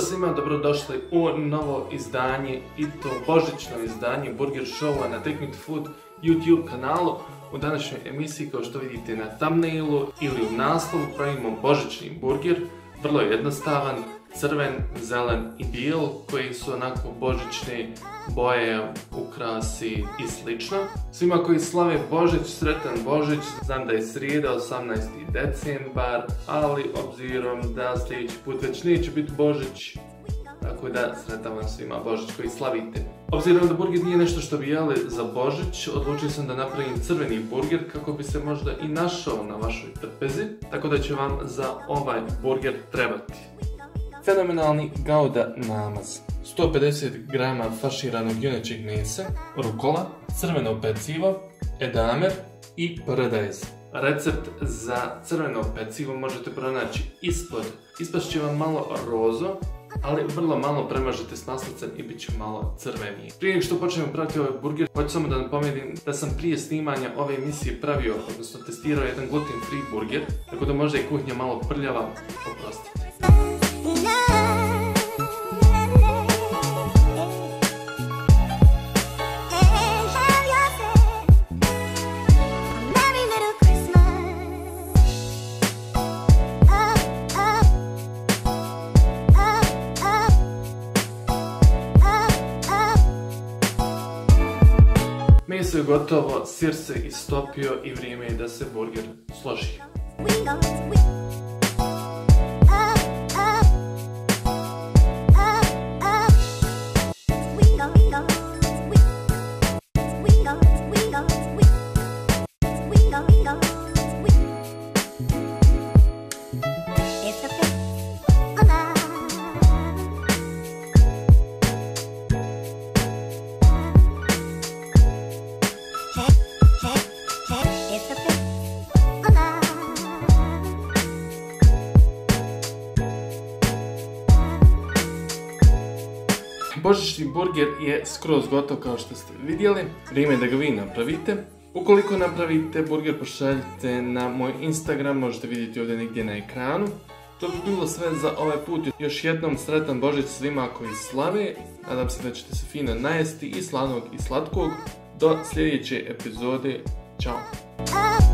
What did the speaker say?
Pozdrav svima, dobrodošli u novo izdanje i to božićno izdanje Burger Showa na Take Me To Food YouTube kanalu. U današnjoj emisiji, kao što vidite na thumbnailu ili u naslovu, pravimo božićni burger. Vrlo jednostavan, crven, zelen i bijel, koji su onako božićne boje, ukrasi i slično. Svima koji slave Božić, sretan Božić. Znam da je srijeda, 18. decembar, ali obzirom da sljedeći put već neće biti Božić, tako da sretan vam svima Božić koji slavite. Obzirom da burger nije nešto što bi jeli za Božić, odlučio sam da napravim crveni burger kako bi se možda i našao na vašoj trpezi, tako da će vam za ovaj burger trebati fenomenalni gouda namaz, 150 g faširanog junećeg mesa, rukola, crveno pecivo, edamer i paradajz. Recept za crveno pecivo možete pronaći ispod. Ispašće vam malo rozo, ali vrlo malo premažete s maslicem i bit će malo crveniji. Prije što počnemo praviti ovaj burger, hoću samo da napomenem da sam prije snimanja ove emisije pravio, odnosno testirao jedan gluten free burger, tako da možda je kuhinja malo prljava, oprostite. Meso je gotovo, sir se istopio i vrijeme je da se burger složi. Božićni burger je skroz gotov kao što ste vidjeli, vrijeme je da ga vi napravite. Ukoliko napravite burger, pošaljite na moj Instagram, možete vidjeti ovdje negdje na ekranu. To bi bilo sve za ovaj put. Još jednom sretan Božić svima koji slave, nadam se da ćete se fino najesti i slanog i slatkog. Do sljedeće epizode, ćao!